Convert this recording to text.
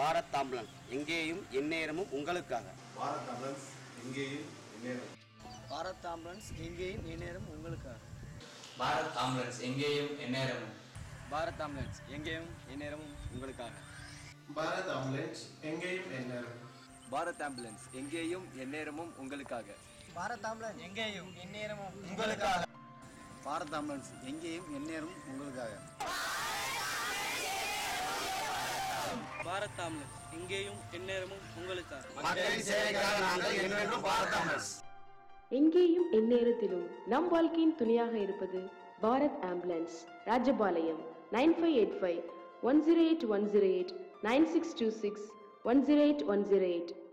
Bharat ambulance எங்கேயும் எந்நேரமும் உங்களுக்காக. பாரத் ஆம்புலன்ஸ் எங்கேயும் எந்நேரம். பாரத் ஆம்புலன்ஸ் எங்கேயும் எந்நேரம் உங்களுக்காக. பாரத் ஆம்புலன்ஸ் எங்கேயும் எந்நேரமும். பாரத் ஆம்புலன்ஸ் எங்கேயும் எந்நேரமும் உங்களுக்காக. பாரத் ஆம்புலன்ஸ் எங்கேயும் எந்நேரம். பாரத் ஆம்புலன்ஸ் எங்கேயும் எந்நேரமும் உங்களுக்காக. பாரத் ஆம்புலன்ஸ் எங்கேயும் எந்நேரமும் உங்களுக்காக. பாரத் ஆம்புலன்ஸ் எங்கேயும் எந்நேரமும் உங்களுக்காக. பாரத் ஆம்புலன்ஸ் எங்கேயும் எந்நேரமும் உங்களுக்காக. மக்களின் சேவைக்காக நாங்கள் என்றென்றும் பாரத் ஆம்புலன்ஸ். எங்கேயும் எந்நேரத்திலும் நம் வாழ்க்கையின் துணையாக இருப்பது பாரத் ஆம்புலன்ஸ். ராஜபாளையம் 9585 108 108 9626 108 108.